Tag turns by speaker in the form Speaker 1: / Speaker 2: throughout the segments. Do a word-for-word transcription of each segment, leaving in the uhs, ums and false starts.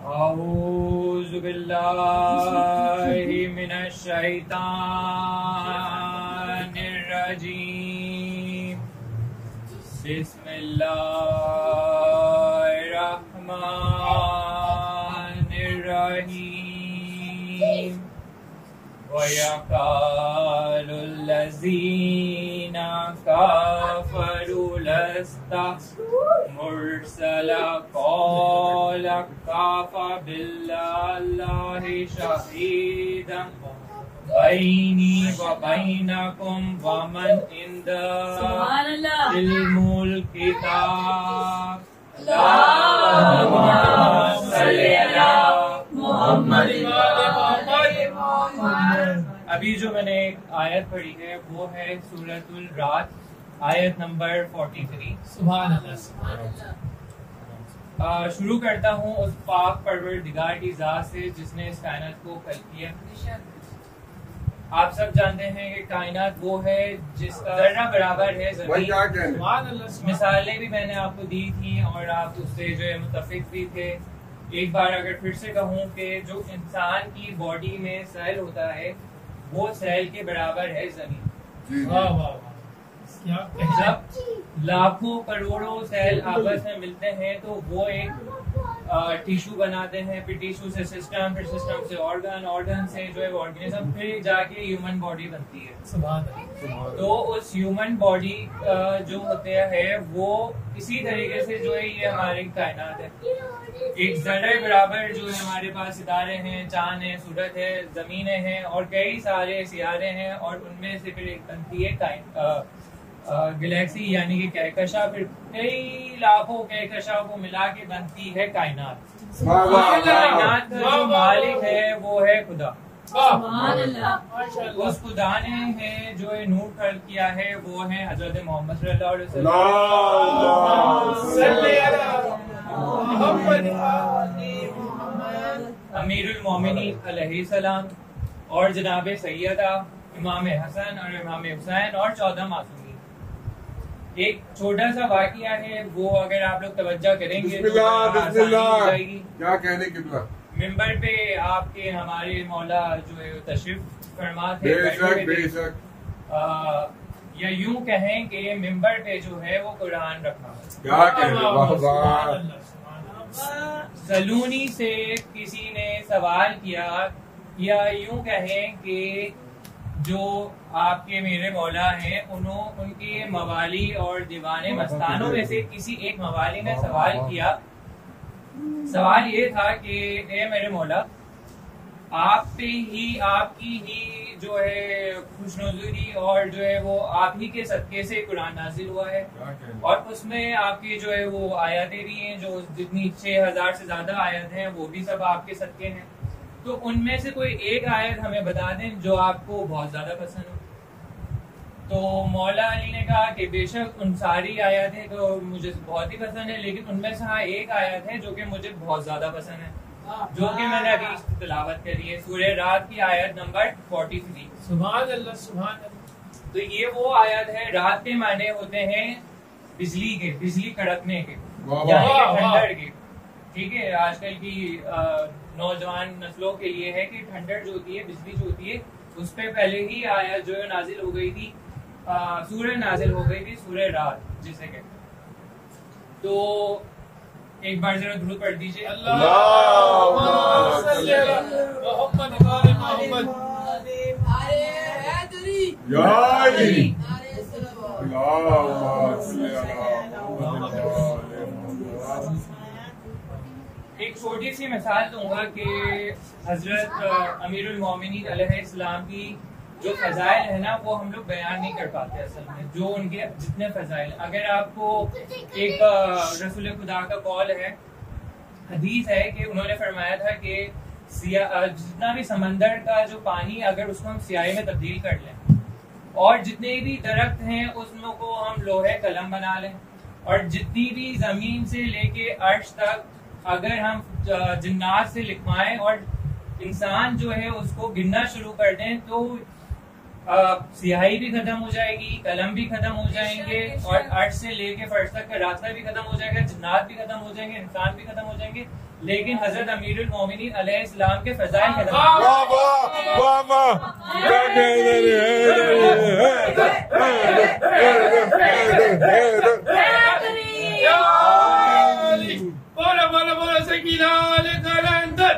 Speaker 1: औज़ु बिल्लाहि मिनश शैतानिर रजीम। बिस्मिल्लाहिर रहमानिर रहीम। वयक़ालुल लज़ीना कफ़रू लस्ता मुरसला क़ाल कफ़ा बिल्लाहि शहीदन बैनी व बैनकुम व मन इंदहुल किताब। अल्लाहुम्मा सल्लि अला मुहम्मद। अभी जो मैंने एक आयत पढ़ी है वो है सूरतुल रात, आयत नंबर तैंतालीस।
Speaker 2: सुभान अल्लाह, सुभान अल्लाह।
Speaker 1: शुरू करता हूँ उस पाक परवरदिगार की ज़ात से जिसने इस कायनात को खल्क किया। आप सब जानते हैं कि कायनात वो है जिसका जर्रा बराबर है ज़मीन। मिसालें भी मैंने आपको दी थी और आप उससे जो है मुत्तफिक भी थे। एक बार अगर फिर से कहूँ कि जो इंसान की बॉडी में सेल होता है वो सेल के बराबर है ज़मीन।
Speaker 2: वाह वाह,
Speaker 1: जब लाखों करोड़ों सेल आपस में मिलते हैं तो वो एक टिश्यू बनाते हैं, फिर टिश्यू से सिस्टम, फिर सिस्टम से ऑर्गन, ऑर्गन से जो है ऑर्गेनिज्म, फिर जाके ह्यूमन बॉडी बनती है। तो उस ह्यूमन बॉडी जो होते हैं वो इसी तरीके से जो है ये हमारी कायनात है। एक जर्रे बराबर जो है हमारे पास सितारे हैं, चांद है, सूरज है, जमीनें हैं और कई सारे सियारे हैं और उनमें से फिर एक बनती है गैलेक्सी यानी कि कहकशा, फिर कई लाखों कहकशा को मिला के बनती है कायनात। कायनात का जो मालिक है वो है खुदा। उस खुदा ने है जो है नूर खल्क किया है वो है हजरत मोहम्मद सल्लल्लाहु अलैहि वसल्लम, अमीरुल मोमिनीन अलैहि सलाम और जनाब सैयदा इमाम हसन और इमाम हुसैन और चौदह मासूमीन। एक छोटा सा वाकया है वो अगर आप लोग तवज्जो करेंगे तो जाएगी।
Speaker 3: क्या कहने की
Speaker 1: मिंबर पे आपके हमारे मौला जो है तशरीफ फरमा थे,
Speaker 3: बेशक बेशक,
Speaker 1: या यूं कहें कि मिंबर पे जो है वो कुरान रखा।
Speaker 3: क्या कहने।
Speaker 1: सलूनी से किसी ने सवाल किया, या यूं कहें कि जो आपके मेरे मौला हैं उन्होंने उनके मवाली और दीवाने मस्तानों में से किसी एक मवाली ने सवाल किया। सवाल ये था कि ए मेरे मौला, आप पे ही, आपकी ही जो है खुशनज़री और जो है वो आप ही के सदके से कुरान नाजिल हुआ है और उसमें आपकी जो है वो आयतें भी हैं, जो जितनी छह हजार से ज्यादा आयत हैं वो भी सब आपके सदके हैं। तो उनमें से कोई एक आयत हमें बता दें जो आपको बहुत ज्यादा पसंद हो। तो मौला अली ने कहा कि बेशक उन सारी आयतें तो मुझे बहुत ही पसंद है, लेकिन उनमें से हाँ एक आयत है जो कि मुझे बहुत ज्यादा पसंद है, जो कि मैंने अभी तिलावत करी है, सूरह रात की आयत नंबर तैंतालीस।
Speaker 2: सुभान अल्लाह, सुभान अल्लाह।
Speaker 1: तो ये वो आयत है, रात के माने होते हैं बिजली के, बिजली कड़कने के, यानी कि ठंडर के। ठीक है, आजकल की नौजवान नस्लों के लिए है कि ठंडर जो होती है, बिजली जो होती है, उस पे पहले ही आयत जो है नाजिल हो गई थी, सूरह नाजिल हो गई थी, सूरह रात जिसे कहते हैं। तो एक बार जरा दुरूद पढ़ दीजिए। एक छोटी सी मिसाल दूंगा कि हजरत अमीरुल मोमिनीन अलैहिस्सलाम की जो फजाइल है ना वो हम लोग बयान नहीं कर पाते असल में, जो उनके जितने फजाइल। अगर आपको एक रसूल खुदा का कॉल है, हदीस है कि उन्होंने फरमाया था कि जितना भी समंदर का जो पानी अगर उसको हम स्याही में तब्दील कर लें और जितने भी दरख्त हैं उसको हम लोहे कलम बना लें और जितनी भी जमीन से लेके अर्श तक अगर हम जिन्नात से लिखवाएं और इंसान जो है उसको गिनना शुरू कर दें तो सियाही भी खत्म हो जाएगी, कलम भी खत्म हो जाएंगे, और अर्श से लेके फर्श तक का रास्ता भी खत्म हो जाएगा, जन्नात भी खत्म हो जाएंगे, इंसान भी खत्म हो जाएंगे, लेकिन हजरत अमीरुल मोमिनीन अलैहिस्सलाम के फजाइल खत्म हो
Speaker 2: जाएंगे। बोलो बोलो बोलो सकीना कलंदर।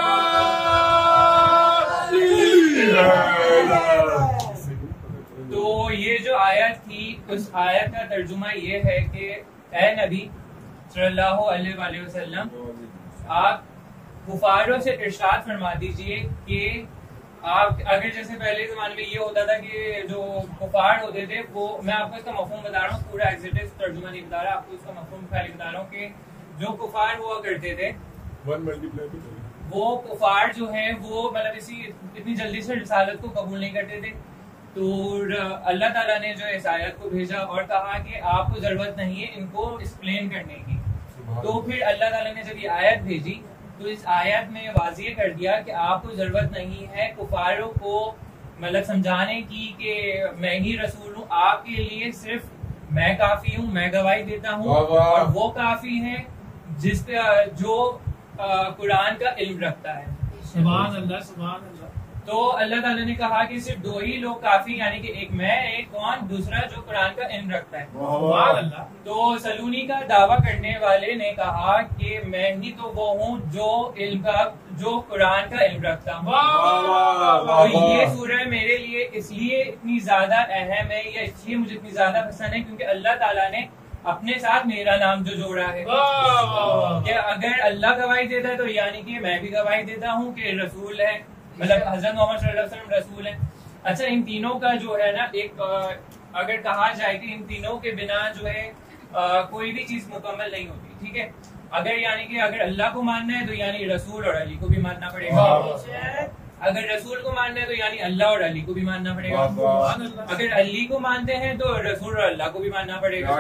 Speaker 1: तो ये जो आयत थी, उस आयत का तर्जुमा ये है कि ऐ नबी सल्लल्लाहु अलैहि वसल्लम, आप कुफारों से इरशाद फरमा दीजिए कि आप, अगर जैसे पहले जमाने में ये होता था कि जो कुफार होते थे वो, मैं आपको इसका मफहूम बता रहा हूँ, पूरा एग्जैक्ट तर्जुमा नहीं बता रहा, आपको इसका मफहूम खाली बता रहा हूँ कि जो कुफार हुआ करते थे वो कुफार जो है वो मतलब इसी इतनी जल्दी से रिसालत को कबूल नहीं करते थे। तो अल्लाह ताला ने जो इस आयत को भेजा और कहा कि आपको जरूरत नहीं है इनको एक्सप्लेन करने की। तो फिर अल्लाह ताला ने जब ये आयत भेजी तो इस आयत में वाज़ेह कर दिया कि आपको जरूरत नहीं है कुफारों को मतलब समझाने की कि मैं ही रसूल हूँ, आपके लिए सिर्फ मैं काफी हूँ, मैं गवाही देता हूँ और वो काफी है जिस जो कुरान का इल्म रखता है।
Speaker 2: सुभान अल्लाह, सुभान अल्लाह।
Speaker 1: तो अल्लाह ताला ने कहा कि सिर्फ दो ही लोग काफी, यानी कि एक मैं, एक कौन, दूसरा जो कुरान का इल्म रखता है।
Speaker 2: सुभान अल्लाह।
Speaker 1: तो सलूनी का दावा करने वाले ने कहा कि मैं ही तो वो हूँ जो इल्म का, जो कुरान का इल्म रखता हूँ। तो ये सूरह मेरे लिए इसलिए इतनी ज्यादा अहम है या इसलिए मुझे इतनी ज्यादा पसंद है क्योंकि अल्लाह ताला ने अपने साथ मेरा नाम जो जोड़ा है कि अगर अल्लाह गवाही देता है तो यानी कि मैं भी गवाही देता हूँ कि रसूल है, मतलब हज़रत मोहम्मद सल्लल्लाहु अलैहि वसल्लम रसूल है। अच्छा, इन तीनों का जो है ना, एक अगर कहा जाए कि इन तीनों के बिना जो है आ, कोई भी चीज मुकम्मल नहीं होती, ठीक है। अगर यानी कि अगर अल्लाह को मानना है तो यानी रसूल और अली को भी मानना पड़ेगा, अगर रसूल को मानना है तो यानी अल्लाह और अली को भी मानना पड़ेगा, अगर अली को मानते हैं तो रसूल और अल्लाह को भी मानना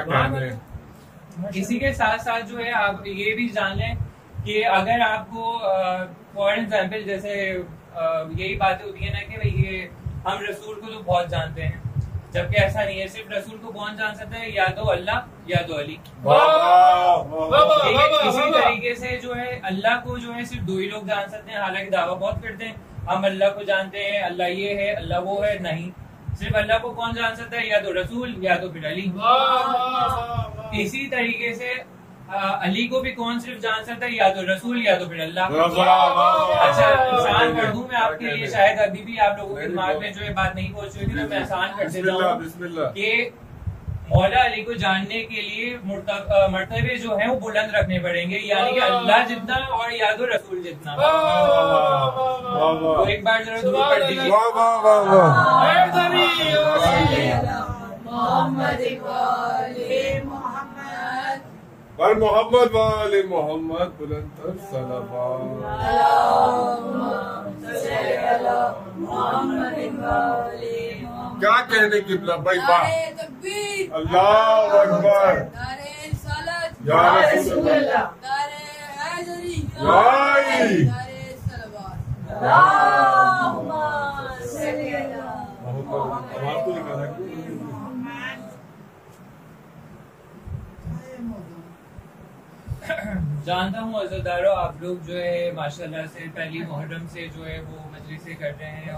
Speaker 1: पड़ेगा। इसी के साथ साथ जो है आप ये भी जान लें कि अगर आपको फॉर एग्जाम्पल जैसे यही बातें होती है ना कि भाई ये हम रसूल को तो बहुत जानते हैं, जबकि ऐसा नहीं है। सिर्फ रसूल को कौन जान सकता है? या तो अल्लाह या तो अली। इसी तरीके से जो है अल्लाह को जो है सिर्फ दो ही लोग जान सकते हैं, हालांकि दावा बहुत करते हैं हम अल्लाह को जानते हैं, अल्लाह ये है अल्लाह वो है, नहीं, सिर्फ अल्लाह को कौन जान सकता है? या तो रसूल या तो फिर अली। इसी तरीके से आ, अली को भी कौन सिर्फ जान सकता है? या तो रसूल या तो फिर अल्लाह। अच्छा, आसान कर दूं मैं आपके लिए, शायद अभी भी आप लोगों के दिमाग में जो है बात नहीं पहुंच रही थी, तो मैं आसान कर देता हूँ कि मौला अली को जानने के लिए मर्तबे जो है वो बुलंद रखने पड़ेंगे, यानी कि अल्लाह जितना और या तो रसूल जितना। तो एक बार जरा दुरूद पढ़ दीजिए।
Speaker 3: पर मोहम्मद वाले मोहम्मद बुलंद सलावत। क्या कहने की भाई बात, अल्लाह अकबर, या रसूल अल्लाह,
Speaker 1: जानता हूँ अज़रदारों, आप लोग जो है माशाल्लाह से पहली मुहर्रम से जो है वो मजलिसें कर रहे हैं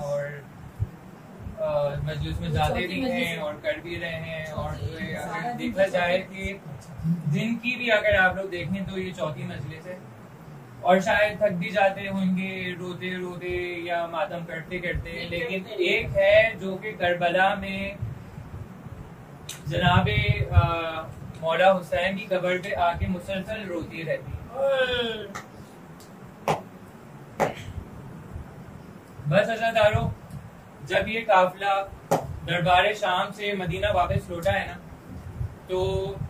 Speaker 1: और मजलिस में जाते भी हैं और कर भी रहे हैं, और जो है अगर देखा जाए कि दिन की भी अगर आप लोग देखें तो ये चौथी मजलिस है, और शायद थक भी जाते होंगे रोते रोते या मातम करते करते, लेकिन एक है जो कि करबला में जनाबे मौला हुसैन की कब्र पे आके मुसलसल रोती रहती है। बस अज़ादारों, जब ये काफिला दरबार शाम से मदीना वापस लौटा है ना, तो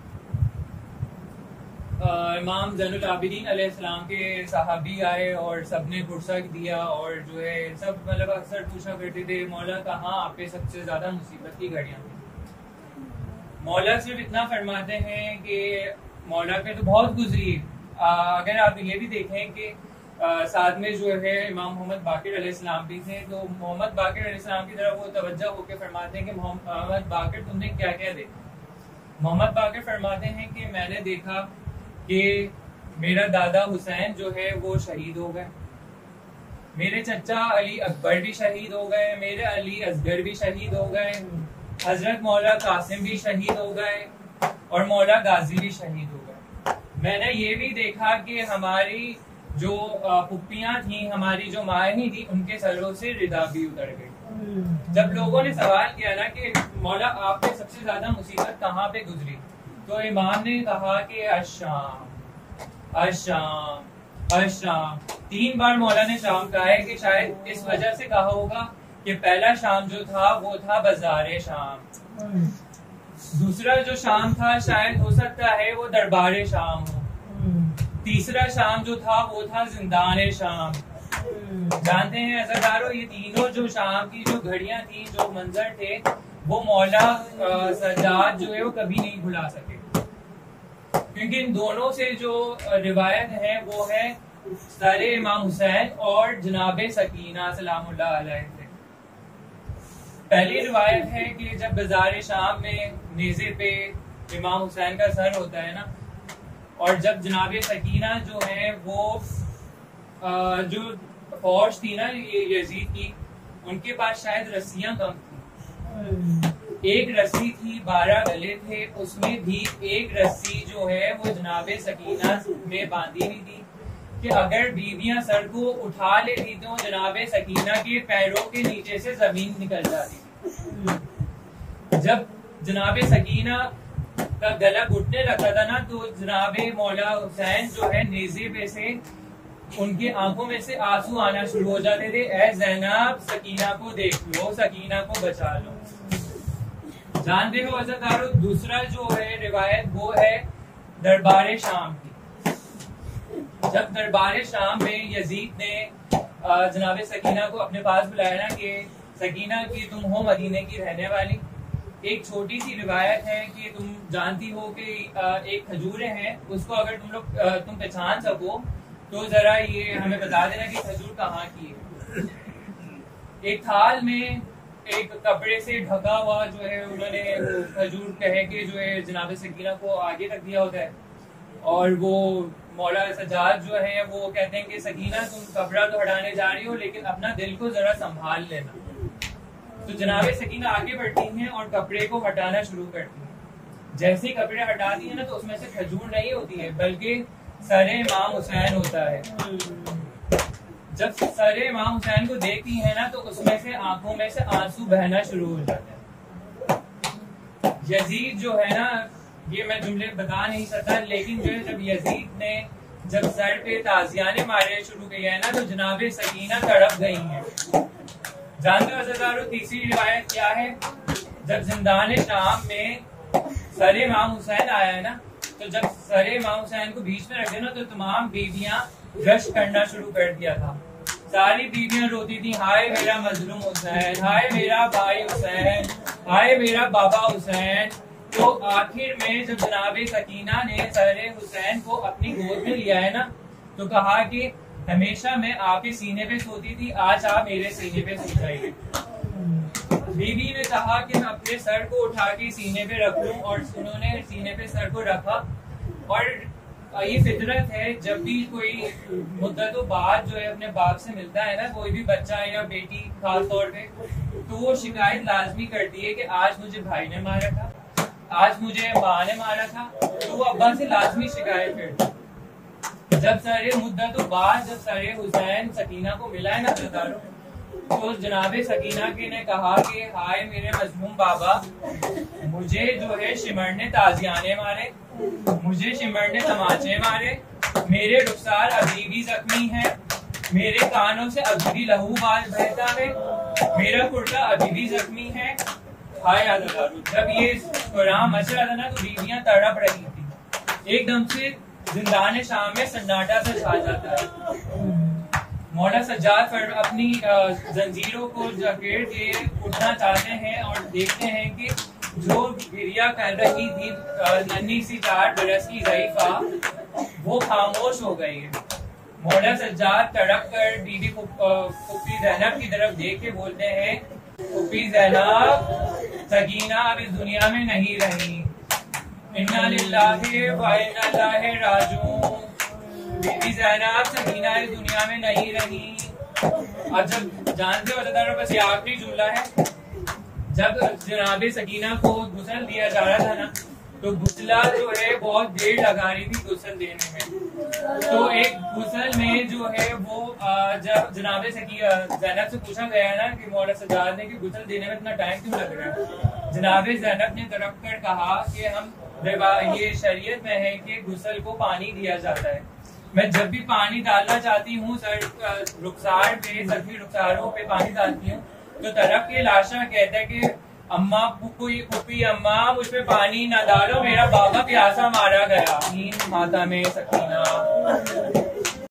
Speaker 1: इमाम ज़ैनुल आबिदीन अलैहिस्सलाम के सहाबी आए और सबने गुस्सा दिया, और जो है सब मतलब अक्सर पूछा करते थे मौला कहाँ आप पे सबसे ज्यादा मुसीबत की घड़ियां थी। मौला सिर्फ इतना फरमाते हैं कि मौला पे तो बहुत गुजरी। अगर आप ये भी देखें कि आ, साथ में जो है इमाम मोहम्मद बाकिर अलैहिस्सलाम भी थे। तो मोहम्मद बाकिर अलैहिस्सलाम की तरफ वो तवज्जो होकर फरमाते हैं कि मोहम्मद बाकिर तुमने क्या क्या देखा। मोहम्मद बाकिर फरमाते हैं कि मैंने देखा कि मेरा दादा हुसैन जो है वो शहीद हो गए, मेरे चचा अली अकबर भी शहीद हो गए, मेरे अली असगर भी शहीद हो गए, हजरत मौला कासिम भी शहीद हो गए और मौला गाजी भी शहीद हो गए। मैंने ये भी देखा कि हमारी जो पुप्पियां थी, हमारी जो मायनी थी, उनके सरों से रिदा भी उतर गई। जब लोगों ने सवाल किया ना कि मौला आप पे सबसे ज्यादा मुसीबत कहाँ पे गुजरी, तो इमाम ने कहा कि अशाम अशाम अशाम। तीन बार मौला ने शाम कहा है कि शायद इस वजह से कहा होगा कि पहला शाम जो था वो था बाजारे शाम, दूसरा जो शाम था शायद हो सकता है वो दरबारे शाम हो, तीसरा शाम जो था वो था जिंदाने शाम। जानते हैं अज़ादारों, ये तीनों जो शाम की जो घड़ियां थी, जो मंजर थे, वो मौला सज्जाद जो है वो कभी नहीं भुला सके, क्योंकि इन दोनों से जो रिवायत है वो है सरे इमाम हुसैन और जनाबे सकीना सलामुल्लाह अलैह से। पहली रिवायत है कि जब बाजार शाम में नेज़े पे इमाम हुसैन का सर होता है ना, और जब जनाबे सकीना जो है वो आ, जो फौज थी ना ये यजीद की, उनके पास शायद रस्सियां कम थी, एक रस्सी थी, बारह गले थे, उसमें भी एक रस्सी जो है वो जनाबे सकीना में बांधी हुई थी कि अगर बीवियां सर को उठा लेती तो जनाबे सकीना के पैरों के नीचे से जमीन निकल जाती थी। जब जनाबे सकीना का गला घुटने लगता था ना, तो जनाबे मौला हुसैन जो है नेज़े पे से उनकी आंखों में से आंसू आना शुरू हो जाते थे। ऐ ज़ैनब, सकीना को देख लो, सकीना को बचा लो। जानते हो अज़ादारों, दूसरा जो है रिवायत वो है दरबारे शाम की। जब दरबारे शाम में यजीद ने जनाबे सकीना को अपने पास बुलाया ना कि सकीना की तुम हो मदीने की रहने वाली, एक छोटी सी रिवायत है कि तुम जानती हो कि एक खजूरें हैं, उसको अगर तुम लोग तुम पहचान सको तो जरा ये हमें बता देना कि खजूर कहाँ की है। एक थाल में एक कपड़े से ढका हुआ जो है उन्होंने खजूर कह के जो है जनाबे सकीना को आगे रख दिया होता है, और वो मौला सज्जाद जो है वो कहते हैं कि सकीना तुम कपड़ा तो हटाने जा रही हो लेकिन अपना दिल को जरा संभाल लेना। तो जनाबे सकीना आगे बढ़ती हैं और कपड़े को हटाना शुरू करती हैं। जैसे ही कपड़े हटाती है ना, तो उसमें से खजूर नहीं होती है बल्कि सरे इमाम हुसैन होता है। जब सरे इमाम हुसैन को देखती है ना, तो उसमें से आंखों में से आंसू बहना शुरू हो जाते हैं। यजीद जो है ना, ये मैं जुमले बता नहीं सकता, लेकिन जो है जब यजीद ने जब सर पे ताजियाने मारे शुरू किए हैं ना, तो जनाबे सकीना तड़प गई हैं। जानते हो अज़ादारों, तीसरी रिवायत क्या है? जब जिंदान शाम में सरे इमाम हुसैन आया है ना, तो जब सरे इमाम हुसैन को बीच में रखे ना, तो तमाम बीवियां रश करना शुरू कर दिया था। सारी बीवियां रोती थी, हाय मेरा मजलूम हुसैन, हाय मेरा भाई हुसैन, हाय मेरा बाबा हुसैन। तो आखिर में जब जनाबे सकीना ने सरे हुसैन को अपनी गोद में लिया है ना, तो कहा कि हमेशा मैं आपके सीने पे सोती थी, आज आप मेरे सीने पे सो जाइए। बीवी ने कहा कि मैं अपने सर को उठा के सीने पे रख लूं, और उन्होंने सीने पे सर को रखा। और ये फितरत है, जब भी कोई मुद्दतों बाद जो है अपने बाप से मिलता है ना, कोई भी बच्चा या बेटी खास तौर पे, तो वो शिकायत लाजमी करती है कि आज मुझे भाई ने मारा था, आज मुझे माँ ने मारा था, तो वो अब्बा से लाजमी शिकायत करती है। जब सारे मुद्दतों बाद जब सारे हुसैन सकीना को मिला है ना अज़ादारों, तो जनाबे सकीना के ने कहा कि हाय मेरे मजलूम बाबा, मुझे जो है शिमर ने ताजियाने मारे, मुझे शिमर ने तमाचे मारे, मेरे रुखसार अभी भी जख्मी है, मेरे कानों से अभी भी लहू बहता है, मेरा कुर्ता अभी भी जख्मी है। हाय अज़ादारों, जब ये कुरान मच रहा था ना, तो बीवियां तड़प रही थी। एकदम से जिंदान शाम में सन्नाटा सा छा जाता है। मौला सज्जाद पर अपनी जंजीरों को जकेड़ के उठना चाहते हैं और देखते हैं कि जो गिरिया कर रही थी नन्ही सी चार बरस की ज़ईफ़ा, वो खामोश हो गई है। मौला सज्जाद तड़प कर बीबी फुप्पी ज़ैनब की तरफ देख के बोलते हैं, फुप्पी ज़ैनब, सकीना अब इस दुनिया में नहीं रही। इन्ना लिल्लाहि व इन्ना इलैहि राजिऊन। बीबी ज़ैनब, सकीना इस दुनिया में नहीं रही। और जब जानते हो ज़रा बस ये आखिरी जुमला है, जब जनाब सकीना को गुस्ल दिया जा रहा था ना, तो गुस्ला जो है बहुत देर लगा रही थी गुस्ल देने में। तो एक गुस्ल में जो है वो जब जनाब ज़ैनब से पूछा गया ना कि मौला सज्जाद ने कि गुस्ल देने में इतना टाइम क्यों लग रहा है, जनाब ज़ैनब ने तड़प कर कहा कि हम ये शरीयत में है कि गुस्ल को पानी दिया जाता है। मैं जब भी पानी डालना चाहती हूँ सर रुखसार पे, सभी रुखसारों पे पानी डालती हूँ, तो तरफ के लाशा कहता है कि अम्मा पुप्पी पुप्पी अम्मा मुझ पे पानी ना डालो, मेरा बाबा प्यासा मारा गया। माता में सकीना